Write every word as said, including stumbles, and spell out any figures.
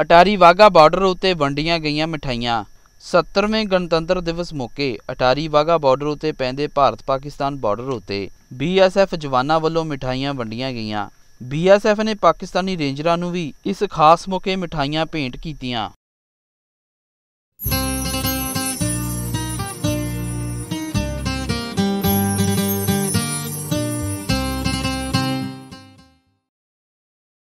Attari Wagah border ਉੱਤੇ ਵੰਡੀਆਂ ਗਈਆਂ ਮਿਠਾਈਆਂ। ਸੱਤਰਵੇਂ ਗਣਤੰਤਰ ਦਿਵਸ ਮੌਕੇ ਅਟਾਰੀ ਵਾਹਗਾ ਬਾਰਡਰ ਉੱਤੇ ਪੈਂਦੇ ਭਾਰਤ ਪਾਕਿਸਤਾਨ ਬਾਰਡਰ ਉੱਤੇ ਬੀ ਐਸ ਐਫ ਜਵਾਨਾਂ ਵੱਲੋਂ ਮਿਠਾਈਆਂ ਵੰਡੀਆਂ ਗਈਆਂ। ਬੀ ਐਸ ਐਫ ਨੇ ਪਾਕਿਸਤਾਨੀ ਰੇਂਜਰਾਂ ਨੂੰ ਵੀ ਇਸ ਖਾਸ ਮੌਕੇ ਮਿਠਾਈਆਂ ਭੇਂਟ ਕੀਤੀਆਂ।